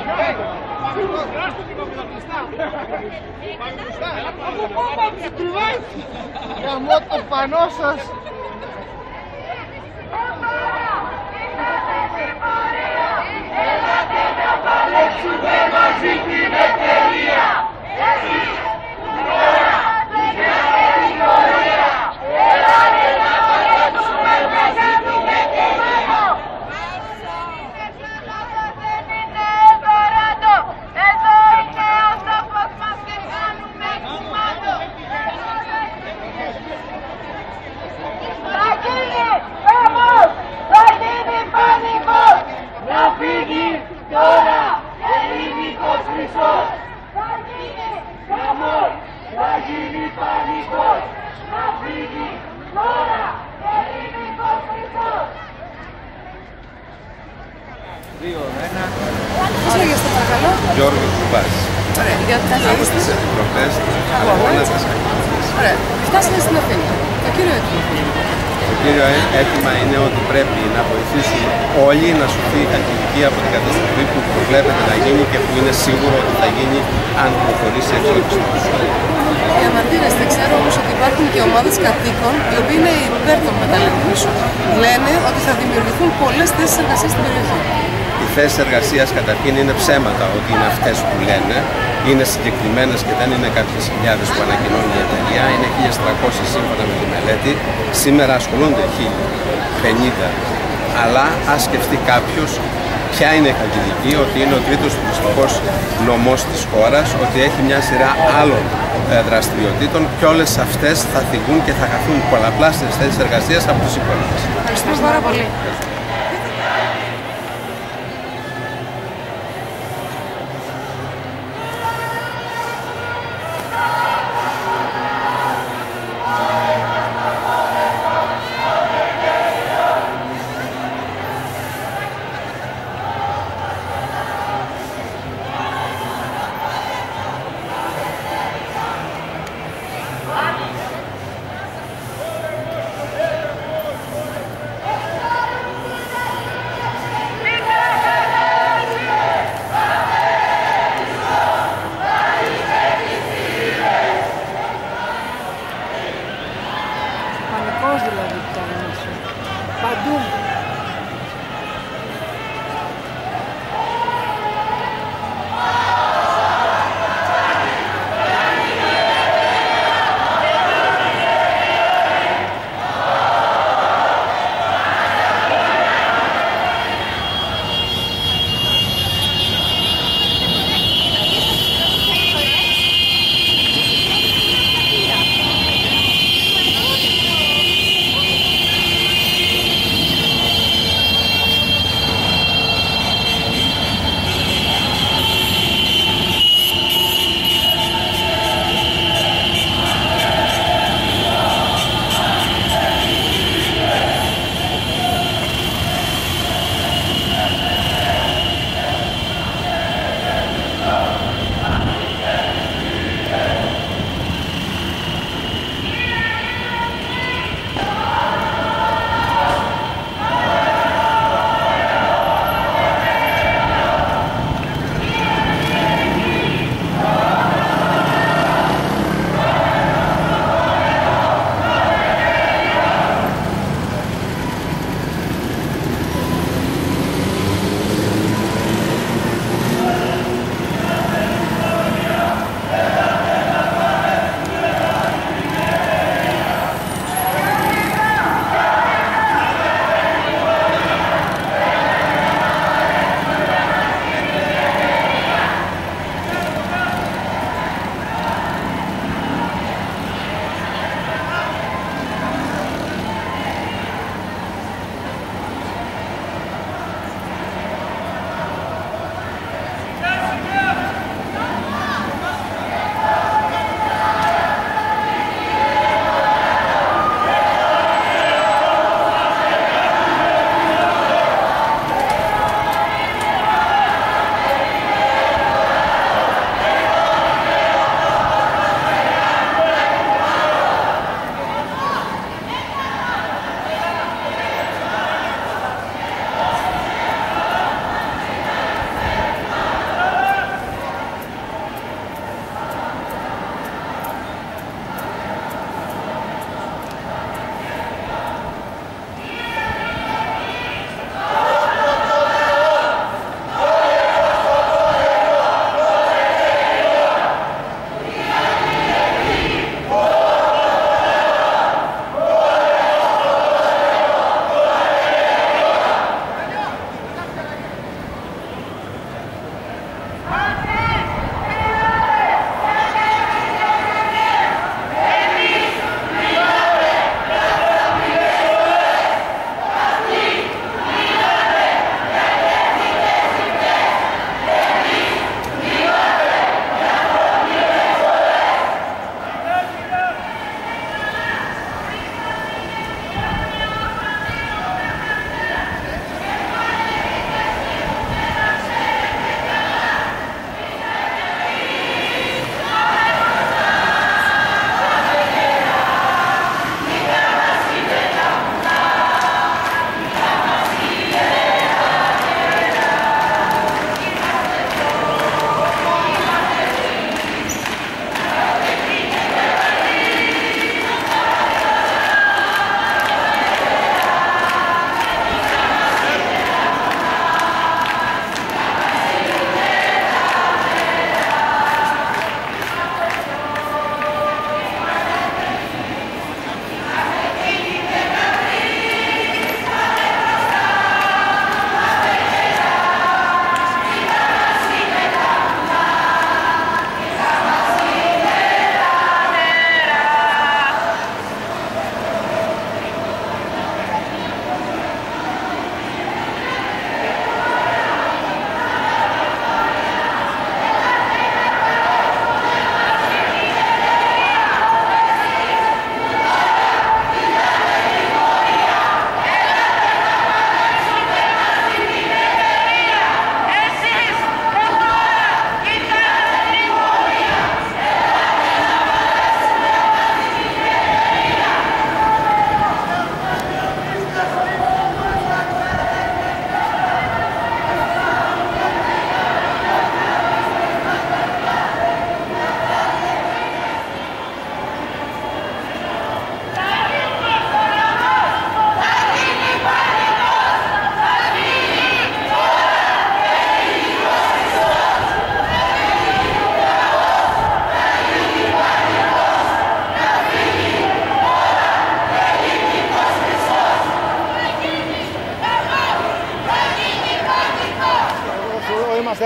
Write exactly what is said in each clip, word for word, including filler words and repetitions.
Γαμώ το πανό σας. Έλατε να παλέψουμε μαζί την εταιρεία. Εσείς τώρα την νεαρή πορεία. Έλατε να παλέψουμε μαζί την εταιρεία. Δεν είναι δωράτο. Εδώ είναι ο τρόπος μας και κάνουμε κουμάντο. Θα γίνει χαμός, θα γίνει πανικός. Να φύγει τώρα ελληνικός χρυσός. Θα γίνει χαμός, θα γίνει πανικός. Να φύγει τώρα ελληνικός χρυσός. Δύο, ένα. Πώς λέγεσαι το παρακαλώ? Γιώργος Κουμπάς. Ωραία, για τα Από τις προχτές, αγώνα της Ακαδημίας. Ωραία, φτάσαμε στην Αθήνα. Το κύριο έτοιμο. Το κύριο αίτημα είναι ότι πρέπει να βοηθήσουν όλοι να σωθεί η αθλητική από την καταστροφή που προβλέπεται να γίνει και που είναι σίγουρο ότι θα γίνει αν προχωρήσει η εξέλιξη του. Διαμαρτύρεστε, ξέρω όμως ότι υπάρχουν και ομάδες κατοίκων οι οποίοι είναι υπέρ των μεταλλευτήσεων. Λένε ότι θα δημιουργηθούν πολλές θέσεις εργασίας στην περιοχή. Οι θέσεις εργασίας καταρχήν είναι ψέματα ότι είναι αυτές που λένε. Είναι συγκεκριμένες και δεν είναι κάποιες χιλιάδες που ανακοινώνει η εταιρεία. Είναι χίλιες τριακόσιες σύμφωνα με τη μελέτη. Σήμερα ασχολούνται χίλια πενήντα. Αλλά ας σκεφτεί κάποιος ποια είναι η Χαλκιδική, ότι είναι ο τρίτος τουριστικός νομός της χώρας, ότι έχει μια σειρά άλλων δραστηριοτήτων και όλες αυτές θα θυγούν και θα χαθούν πολλαπλάσιες θέσεις εργασίας από τους υπόλοιπους. Ευχαριστούμε πάρα πολύ.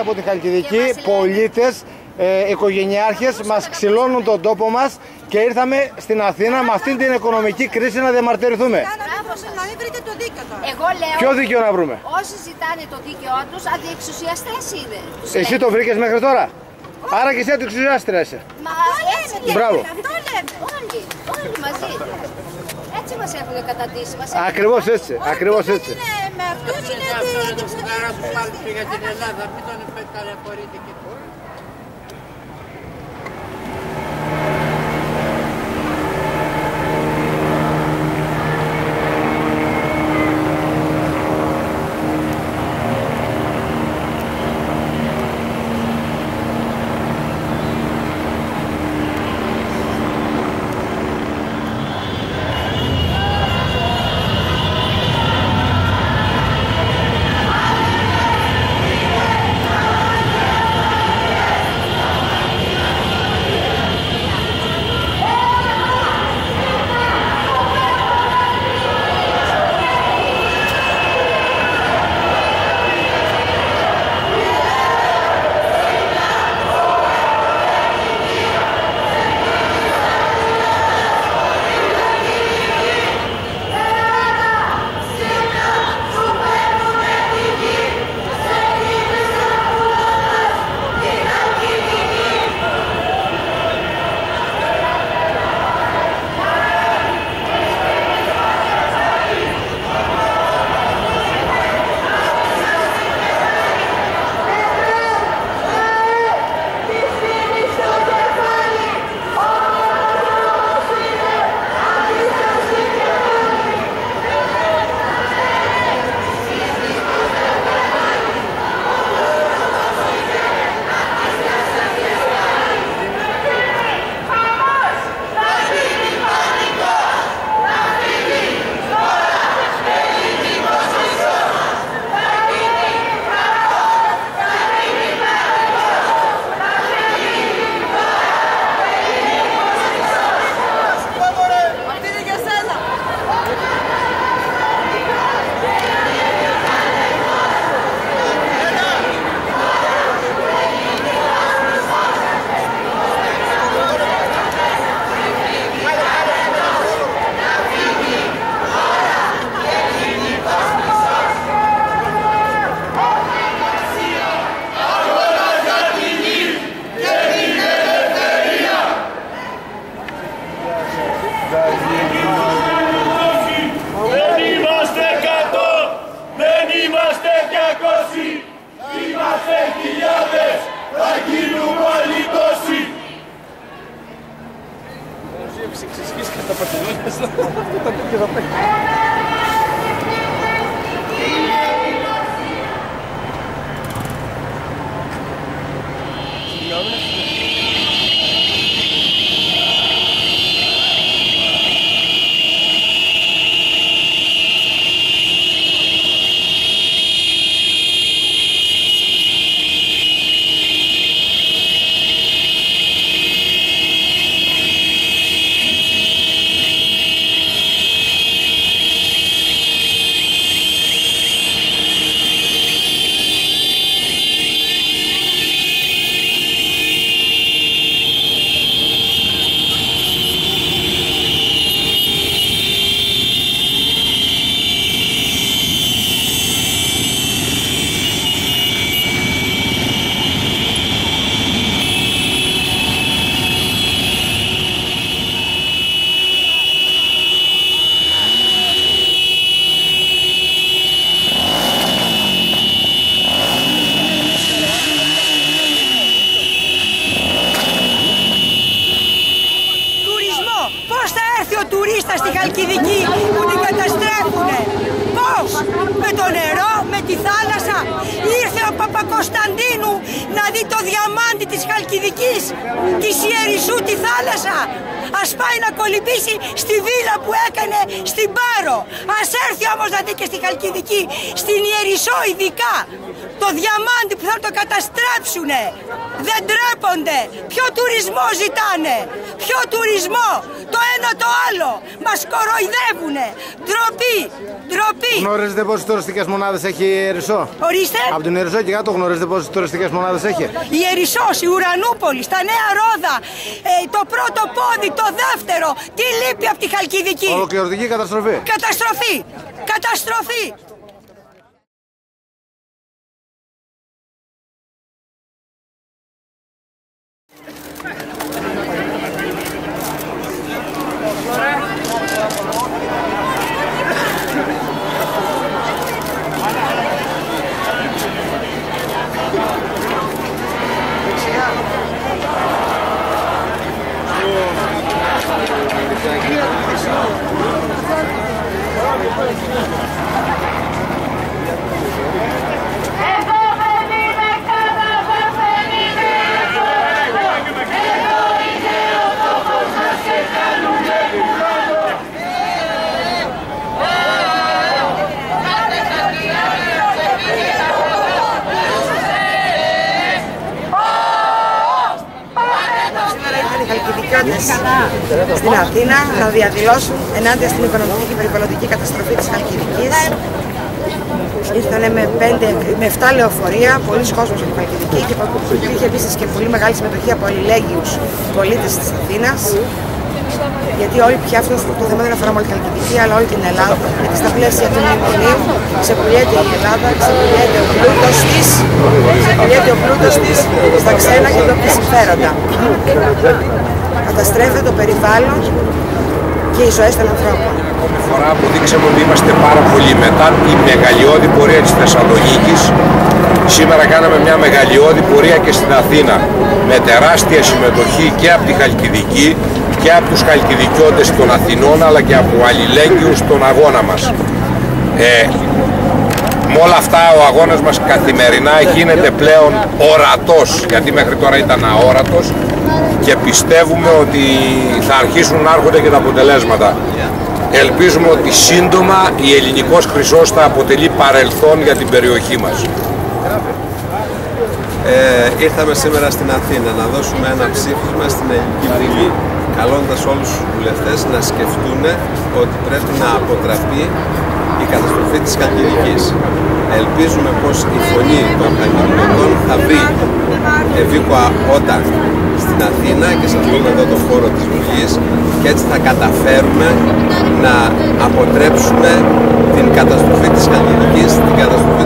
από τη Χαλκιδική, πολίτες, ε, οικογενειάρχες, μας ξυλώνουν τον τόπο μας και ήρθαμε στην Αθήνα με αυτήν την οικονομική κρίση να διαμαρτυρηθούμε. Να μην βρείτε το δίκαιο τώρα. Εγώ λέω. Ποιο δίκαιο να βρούμε? Όσοι ζητάνε το δίκαιό τους, αντιεξουσιαστές είναι. Εσύ το βρήκες μέχρι τώρα? Άρα και εσύ αντιεξουσιάστρια είσαι. Μα έτσι λέμε. Μπράβο. Αυτό λέμε. Όλοι, όλοι μαζί. Έτσι μας έχουν κατατήσει. Μας έχουν... Ακριβώς έτσι, ακριβώς έτσι. Με αυτούς είναι Πάλι πήγα στην Ελλάδα, μην τον ταλαιπωρείτε και τώρα. τουρίστα στη Χαλκιδική που την καταστρέφουνε. Πώς? Με το νερό, με τη θάλασσα. Ήρθε ο Παπακοσταντίνου να δει το διαμάντι της Χαλκιδικής, της Ιερισσού τη θάλασσα. Ας πάει να κολυμπήσει στη βίλα που έκανε στην Πάρο. Ας έρθει όμως να δει και στη Χαλκιδική, στην Ιερισσό ειδικά. Το διαμάντι που θα το καταστρέψουνε. Δεν τρέπονται. Ποιο τουρισμό ζητάνε. Ποιο τουρισμό. Το ένα το άλλο. Μας κοροϊδεύουνε. Ντροπή. Ντροπή. Γνωρίζετε πόσες τουριστικές μονάδες έχει η Ερισσό? Ορίστε. Από την Ερισσό και κάτω γνωρίζετε πόσες τουριστικές μονάδες έχει? Η Ερισσός, η Ουρανούπολη, τα Νέα Ρόδα, ε, το πρώτο πόδι, το δεύτερο. Τι λείπει από τη Χαλκιδική. Ολοκληρωτική καταστροφή. Καταστροφή. Καταστροφή. Στην Αθήνα να διαδηλώσουν ενάντια στην οικονομική και περιβαλλοντική καταστροφή της Χαλκιδικής. Ήρθανε με, πέντε, με εφτά λεωφορεία, πολλοί κόσμος από τη Χαλκιδική και υπήρχε επίσης και πολύ μεγάλη συμμετοχή από αλληλέγγυους πολίτες της Αθήνας. Γιατί όλοι πια αυτό το θέμα δεν αφορά μόνο τη Χαλκιδική, αλλά όλη την Ελλάδα. Γιατί στα πλαίσια του μνημονίου ξεπουλιέται η Ελλάδα, ξεπουλιέται ο πλούτος της, ξεπουλιέται ο πλούτος της στα ξένα και τα συμφέροντα. Καταστρέφεται το περιβάλλον και οι ζωές των ανθρώπων. Ακόμη φορά αποδείξαμε ότι είμαστε πάρα πολύ μετά τη μεγαλειώδη πορεία της Θεσσαλονίκης. Σήμερα κάναμε μια μεγαλειώδη πορεία και στην Αθήνα με τεράστια συμμετοχή και από τη Χαλκιδική και από τους χαλκιδικιώτες των Αθηνών, αλλά και από αλληλέγγυους στον αγώνα μας. Ε, με όλα αυτά ο αγώνας μας καθημερινά γίνεται πλέον ορατός, γιατί μέχρι τώρα ήταν αόρατος, και πιστεύουμε ότι θα αρχίσουν να έρχονται και τα αποτελέσματα. Ελπίζουμε ότι σύντομα η ελληνικός χρυσός θα αποτελεί παρελθόν για την περιοχή μας. Ε, ήρθαμε σήμερα στην Αθήνα να δώσουμε ένα ψήφισμα στην Ελληνική Βουλή, καλώντας όλους τους βουλευτές να σκεφτούν ότι πρέπει να αποτραπεί η καταστροφή της Χαλκιδικής. Ελπίζουμε πως η φωνή των Χαλκιδικών θα βρει ευήκοα όταν στην Αθήνα και σε αυτόν εδώ το χώρο της Βουλής, και έτσι θα καταφέρουμε να αποτρέψουμε την καταστροφή της Χαλκιδικής, την καταστροφή